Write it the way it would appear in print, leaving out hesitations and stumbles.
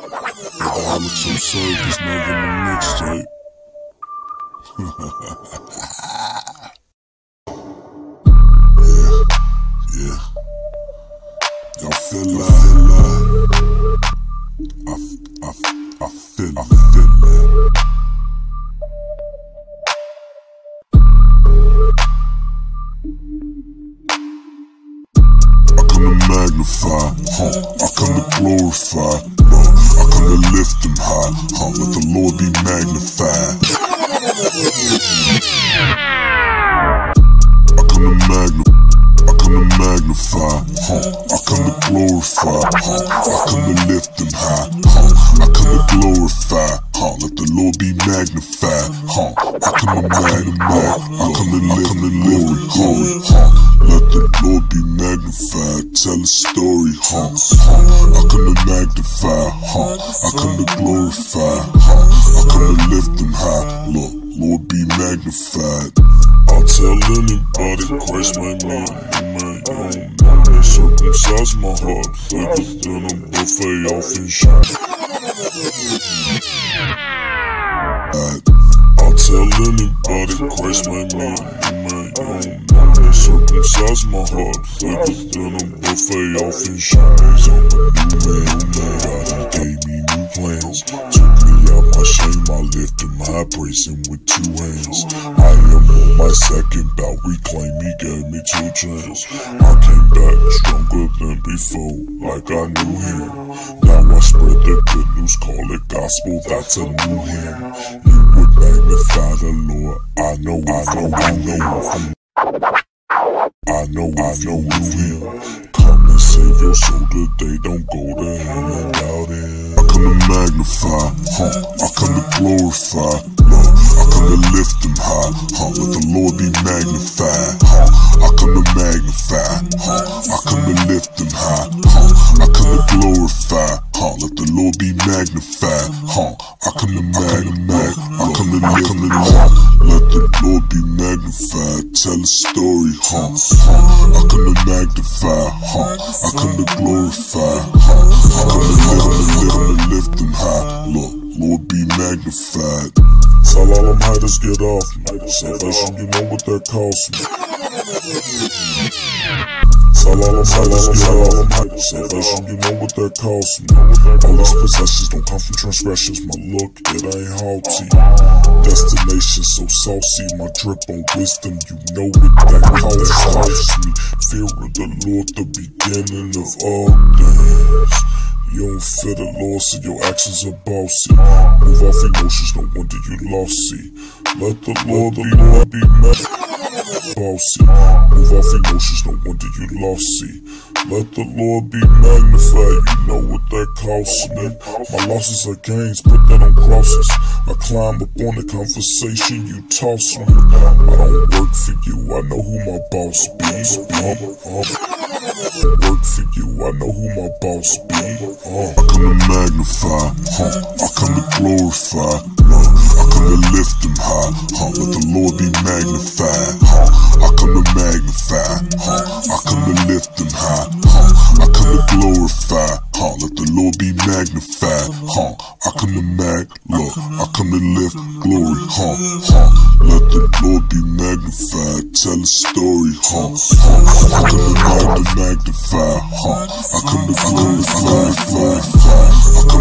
Alcoholics so served is never in the mixtape. Yeah. Y'all feel that? I feel that. I come to magnify, I come to glorify, I come to lift them high, let the Lord be magnified. I come to magnify, I come to glorify, I come to lift them high, I come to glorify, let the Lord be magnified. I come to magnify, I come to lift the glory, let the Lord be magnified, tell a story, I come to magnify, I come to glorify, I come to lift them high, Lord be magnified. I'll tell anybody, Christ my man, you don't know me. Circumcise my heart, thicker than a buffet off in shine. I'll tell anybody, Christ my man, you don't know me. Circumcise my heart, thicker than a buffet off in shine. I'm a new man, God, he gave me new plans. Took me out my shame, I lift him high, praise him with two hands. I am on my second bout, reclaim, he gave me 2 chances. I came back stronger than before, like I knew him. Now I spread the good news, call it gospel, that's a new hymn. You would magnify the Lord, I know him. Come and save your soul today, don't go to hell and doubt him. I come to magnify, I come to glorify, I come to lift them high, let the Lord be magnified. I come to magnify, I come to lift them high, I come to glorify, let the Lord be magnified. I come to magnify, I come to lift them high, let the Lord be magnified, tell a story, I come to magnify, I come to glorify, I come to lift them high, Lord be magnified. Tell all them haters get off me, salvation you know what that costs me. Tell all them haters get off me, salvation you know what that costs me. All these possessions don't come from transgressions, my look it ain't haughty. Destination so saucy, my drip on wisdom, you know what that costs me. Fear of the Lord, the beginning of all things. You don't fear the Lord, so your actions are bossy. Move off emotions, no wonder you lost, see. Let the Lord be mad. Bossy. Move off emotions, no wonder you lost, see. Let the Lord be magnified, you know what that costs me. My losses are gains, put that on crosses. I climb up on the conversation, you toss me. I don't work for you, I know who my boss be. Work for you, I know who my boss be. I come to magnify, I come to glorify, I come to lift them high, let the Lord be magnified. I come to magnify, I come to lift them high, I come to glorify, let the Lord be magnified. I come to I come to lift glory, let the Lord be magnified, tell a story, I come to magnify, I come to glorify, I